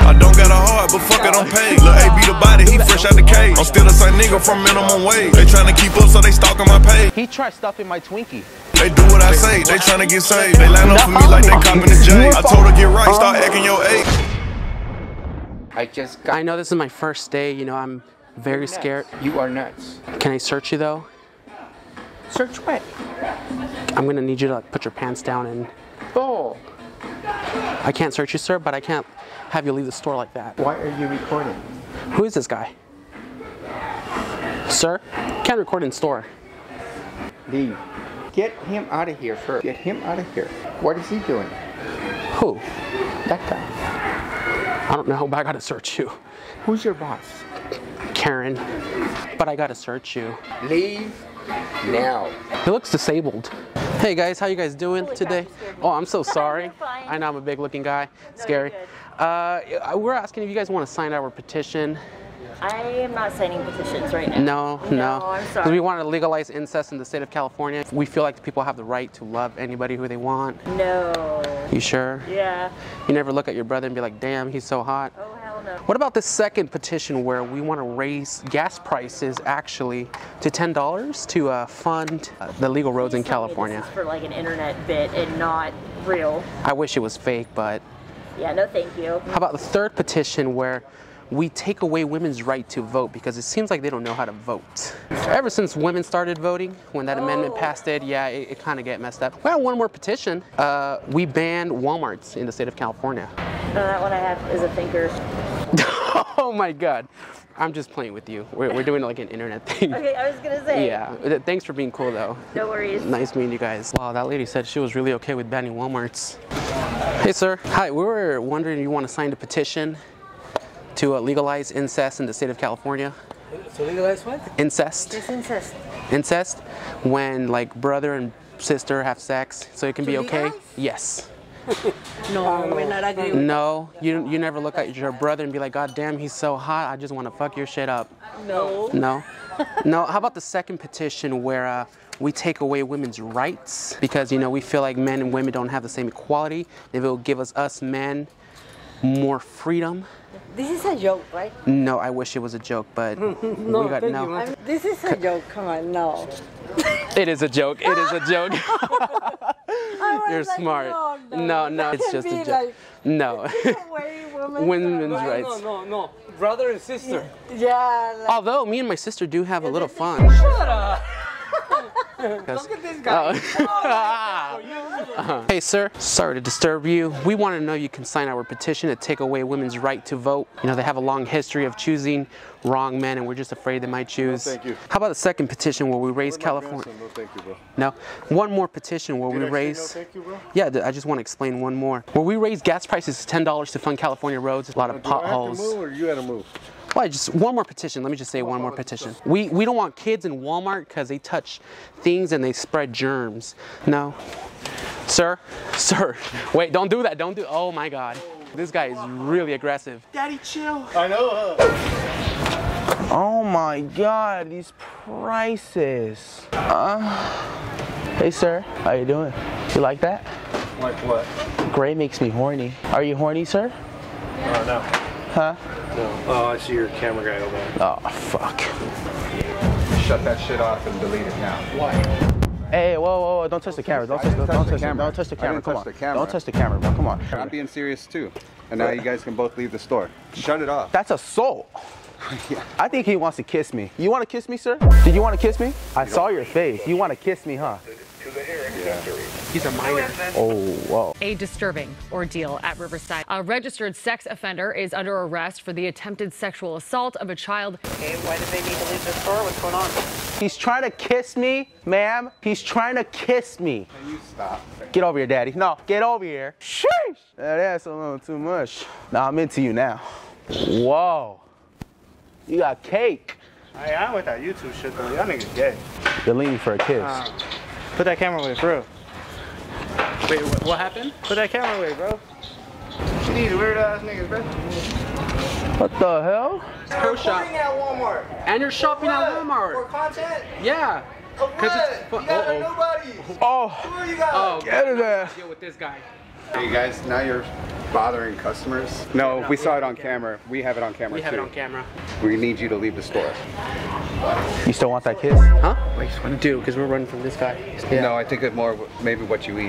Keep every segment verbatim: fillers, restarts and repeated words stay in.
I don't got a heart, but fuck it, I'm paid. Lil' A be the body, he fresh out the cage. I'm still the same nigga from minimum wage. They tryna keep up, so they stalking my page. He tried stuffing my Twinkie. They do what I say, they tryna get saved. They line up for me like they copping the J. I told her get right, start acting your age. I just got... I know this is my first day, you know, I'm very scared. You are nuts. Can I search you though? Search what? I'm gonna need you to like, put your pants down and... Oh. I can't search you, sir, but I can't have you leave the store like that. Why are you recording? Who is this guy? Sir, can't record in store. Leave. Get him out of here first. Get him out of here. What is he doing? Who? That guy. I don't know, but I gotta search you. Who's your boss? Karen. But I gotta search you. Leave now. He looks disabled. Hey guys, how you guys doing today? Oh, I'm so sorry. I know I'm a big looking guy. Scary. Uh, we're asking if you guys want to sign our petition. I am not signing petitions right now. No, no. No, I'm sorry. Because we want to legalize incest in the state of California. We feel like people have the right to love anybody who they want. No. You sure? Yeah. You never look at your brother and be like, damn, he's so hot. Oh, hell no. What about this second petition where we want to raise gas prices actually to ten dollars to uh, fund uh, the legal roads Please in tell me California? This is for like an internet bit and not real. I wish it was fake, but... Yeah, no thank you. How about the third petition where we take away women's right to vote because it seems like they don't know how to vote. Ever since women started voting, when that oh. amendment passed it, yeah, it, it kind of get messed up. We have one more petition. Uh, we banned Walmarts in the state of California. No, that one I have is a thinker. Oh my God. I'm just playing with you. We're, we're doing like an internet thing. Okay, I was gonna say. Yeah, thanks for being cool though. No worries. Nice meeting you guys. Wow, that lady said she was really okay with banning Walmarts. Hey sir, hi, we were wondering if you want to sign a petition to uh, legalize incest in the state of California. To legalize what? Incest. It's incest. Incest, when like brother and sister have sex, so it can to be okay? legalize? Yes. No, we're not agreeing. No, you you never look at your brother and be like, God damn, he's so hot, I just want to fuck your shit up. No. No? No, how about the second petition where uh, we take away women's rights because, you know, we feel like men and women don't have the same equality. It will give us, us men, more freedom. This is a joke, right? No, I wish it was a joke, but no, we got no. I mean, this is a joke, come on, no. It is a joke, it is a joke. You're like, smart. No, no, no, no it's just a joke. Like, no. Women's no, rights. No, no, no. Brother and sister. Yeah. Like, although me and my sister do have a little fun. Shut up. Look at this guy. Oh. uh-huh. Hey sir, sorry to disturb you. We want to know you can sign our petition to take away women's right to vote. You know, they have a long history of choosing wrong men and we're just afraid they might choose. No, thank you. How about the second petition where we raise California? No, thank you, bro. No, one more petition where Did we I raise... say no, thank you, bro? Yeah, I just want to explain one more. Where we raise gas prices to ten dollars to fund California roads, a lot of Do potholes. I have to move or you got to move? Well, just one more petition. Let me just say one more petition. We we don't want kids in Walmart because they touch things and they spread germs. No, sir, sir. Wait, don't do that. Don't do. Oh my God, this guy is really aggressive. Daddy, chill. I know. Huh? Oh my God, these prices. Uh, hey sir, how you doing? You like that? Like what? Gray makes me horny. Are you horny, sir? Oh, no. Huh? No. Oh, I see your camera guy over there. Oh, fuck. Shut that shit off and delete it now. Why? Hey, whoa, whoa, whoa, don't touch the camera. Don't touch, don't touch the camera. Don't touch the camera. Come on. Don't touch the camera, bro. Come on. I'm being serious too. And now you guys can both leave the store. Shut it off. That's assault. Yeah. I think he wants to kiss me. You want to kiss me, sir? Did you want to kiss me? I saw your face. You want to kiss me, huh? Yeah. He's a minor. Oh, whoa. A disturbing ordeal at Riverside. A registered sex offender is under arrest for the attempted sexual assault of a child. okay, why did they need to leave the store? What's going on? He's trying to kiss me, ma'am. He's trying to kiss me. Can you stop? Get over here, daddy. No, get over here. Sheesh. That's a little too much. Now I'm into you now. Whoa. You got cake. I am with that YouTube shit though. Y'all niggas gay. You're leaning for a kiss. Uh, put that camera away, bro. Wait, what, what happened? Put that camera away, bro. You these weird ass niggas, bro. What the hell? You're shopping at Walmart. And you're shopping at Walmart. For content? Yeah. Of what? It's, you guys are nobody. Oh. Who are you guys? Oh, get it there. Deal with this guy. Hey guys, now you're bothering customers? No, we saw it on camera. We have it on camera We have too. it on camera. We need you to leave the store. You still want that kiss? Huh? We do, because we're running from this guy. Yeah. No, I think it's more maybe what you eat.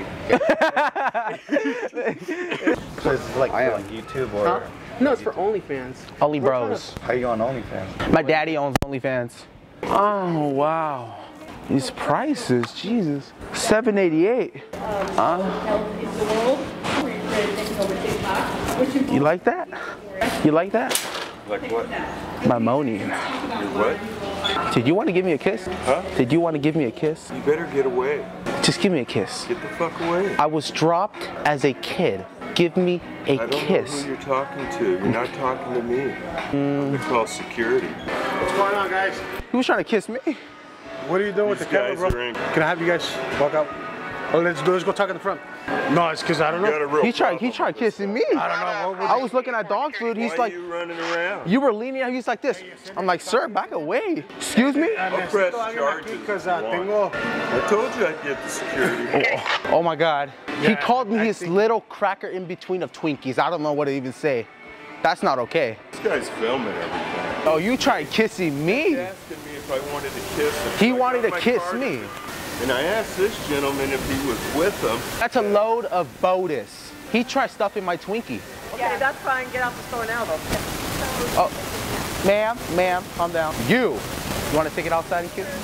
So it's like I am. on YouTube or? Huh? No, it's for OnlyFans. Only bros. How you on OnlyFans? My daddy owns OnlyFans. Oh, wow. These prices, Jesus. seven eighty-eight. Uh, you like that? You like that? Like what? My Moaning. You what? Did you want to give me a kiss? Huh? Did you want to give me a kiss? You better get away. Just give me a kiss. Get the fuck away. I was dropped as a kid. Give me a I don't kiss. know who you're talking to. You're not talking to me. Mm. I'm gonna call security. What's going on, guys? He was trying to kiss me. What are you doing with These the camera, guys bro? are in- Can I have you guys walk out? Oh, let's do. Let's go talk in the front. No, it's because I don't You got a know. real He tried. He problem tried with this. kissing me. I don't know. What was I it? was looking at dog food. He's Why like, are you running around? you were leaning out. He's like this. I'm like, sir, back away. Excuse me. I'll press charges. Because if uh, you want. tengo. I told you I'd get the security. Oh, oh my God. He Yeah, called me I his think- little cracker in between of Twinkies. I don't know what to even say. That's not okay. This guy's filming everything. Oh, you tried kissing me. He's asking me if I wanted to kiss him. He So I wanted got to my kiss card, me. And I asked this gentleman if he was with them. That's a load of botus. He tried stuffing my Twinkie. Okay, that's fine. Get out the store now, though. Oh, ma'am, ma'am, calm down. You, you want to take it outside and kiss?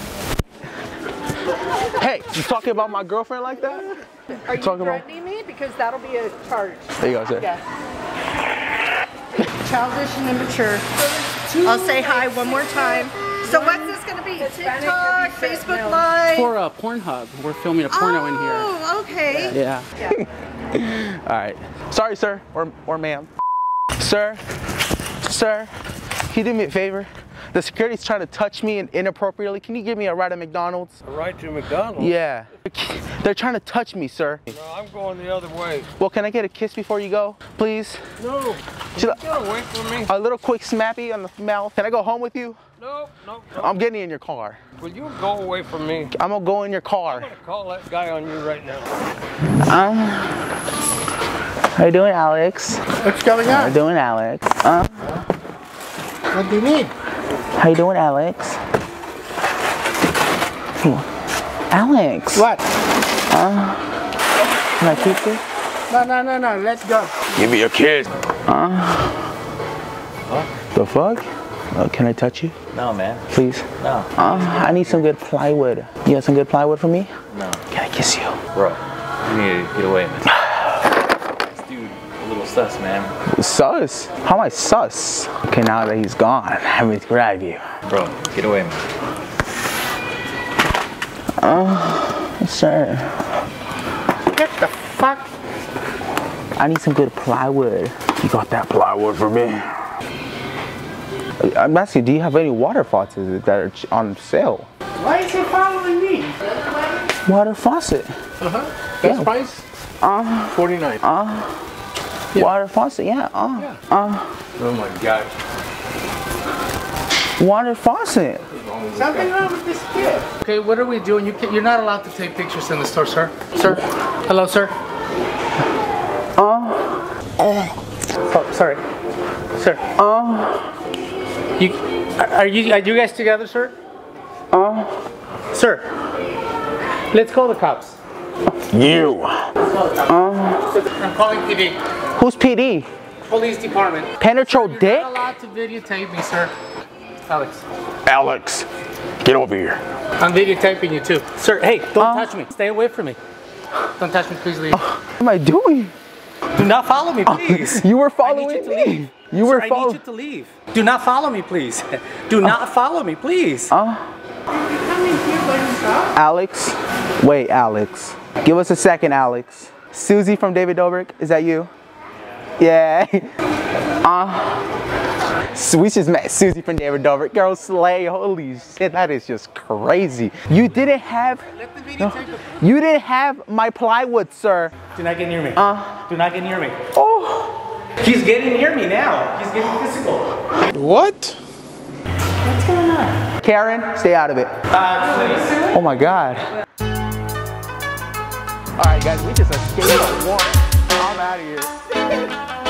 Hey, you talking about my girlfriend like that? Are you talking about- threatening me? Because that'll be a charge. There you go, sir. Yes. Childish and immature. I'll say hi one more time. So what's this going to be? TikTok, Facebook Live? For uh, Pornhub. We're filming a porno in here. Oh, okay. Yeah. All right. Sorry, sir, or, or ma'am. Sir, sir, can you do me a favor? The security's trying to touch me inappropriately. Can you give me a ride at McDonald's? A ride to McDonald's? Yeah. They're trying to touch me, sir. No, I'm going the other way. Well, can I get a kiss before you go, please? No. Should I- Get away from me. A little quick snappy on the mouth. Can I go home with you? No, no, no. I'm getting in your car. Will you go away from me? I'm gonna go in your car. I'm gonna call that guy on you right now. Uh, how you doing, Alex? What's going How on? you doing, Alex? Uh, What do you need? how you doing, Alex? Alex. What? Uh, can I keep this? No, no, no, no. Let's go. Give me a kiss. Uh, the fuck? Uh, can I touch you? No, man. Please? No. Uh, I need some good plywood. You have some good plywood for me? No. Can I kiss you? Bro, you need to get away, man. This dude, a little sus, man. Sus? How am I sus? Okay, now that he's gone, let me grab you. Bro, get away, man. Uh, sir. Get the fuck. I need some good plywood. You got that plywood for me? I'm asking, do you have any water faucets that are ch- on sale? Why is he following me? Water faucet. Uh-huh. Best Yeah. price? Uh, forty-nine. uh, water faucet, yeah. Uh, Yeah. uh, Oh my God. water faucet. Something wrong with this kid. Okay, what are we doing? You can, you're not allowed to take pictures in the store, sir. Sir, hello, sir. Uh, Oh, sorry, sir. uh, You are you are you guys together, sir? uh, Sir, let's call the cops. you. Uh, I'm calling P D. who's P D? Police department. Penetro You're Dick? not allowed to videotape me, sir. Alex, Alex, get over here. I'm videotaping you too, sir. Hey, don't Uh. touch me. Stay away from me. Don't touch me, please leave. What am I doing? Do not follow me, please. You were I need following you to me. leave. You Sir, were I need following. you to leave. Do not follow me, please. Do not follow me, please. Uh, Alex, wait, Alex. Give us a second, Alex. Susie from David Dobrik, is that you? Yeah. Uh, so we just met Susie from David Dobrik. Girl, slay. Holy shit, that is just crazy. You didn't have. Let the video take it. You didn't have my plywood, sir. Do not get near me. Uh. Do not get near me. Oh. He's getting near me now. He's getting physical. What? What's going on? Karen, stay out of it. Uh, please. Oh my God. All right, guys, we just escaped a war. I'm out of here.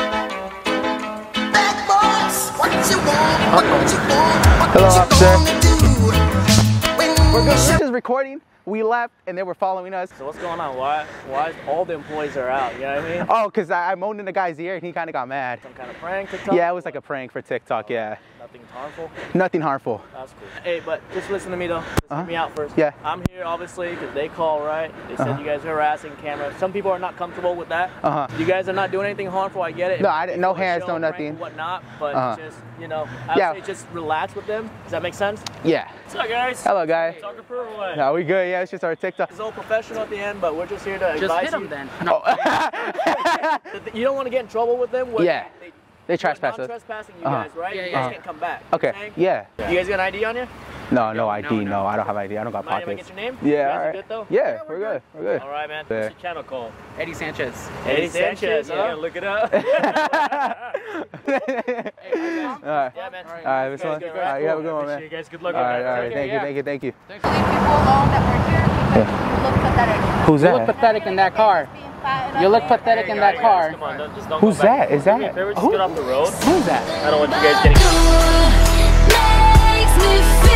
Hello, officer. We're, good. We're just recording. We left and they were following us. So what's going on? Why why all the employees are out? You know what I mean? Oh, because I, I moaned in the guy's ear and he kind of got mad. Some kind of prank, TikTok? Yeah, it was like a prank for TikTok, oh, yeah. Nothing harmful? Nothing harmful. That's cool. Hey, but just listen to me though. Just uh-huh. hear me out first. Yeah. I'm here obviously because they call, right? They said uh-huh. you guys are harassing camera. Some people are not comfortable with that. Uh-huh. You guys are not doing anything harmful, I get it. No, I didn't, no hands, no nothing. Whatnot, but uh-huh. just, you know, I would yeah. say just relax with them. Does that make sense? Yeah. What's up, guys? Hello, guys. Talking for what? No, we good. Yeah, it's just our TikTok. It's all professional at the end, but we're just here to just advise hit them you. then. No. You don't want to get in trouble with them. Yeah. They, they trespass us. Trespassing you uh-huh. guys, right? Yeah, you yeah, guys yeah. can't come back. Okay. Yeah. You guys got an I D on you? No, no I D. No, No, no. I don't have I D. I don't got Mind pockets. If I get your name? Yeah. You guys all right. Good, though? Yeah, yeah we're, we're good. good. We're good. All right, man. Yeah. What's your channel called? Eddie Sanchez. Eddie, Eddie Sanchez. Sanchez. Yeah, look it up. All right. Yeah, man. All right, this one. All right, yeah, we're going, man. You guys, good luck. All right, all right. Thank you, thank you, thank you. Leave people alone that were here because you look pathetic. Who's that? You look pathetic in that car. You look pathetic in that car. Come on, don't, just don't Who's that? Is that? Just get off the road. Who's that? I don't want you guys getting.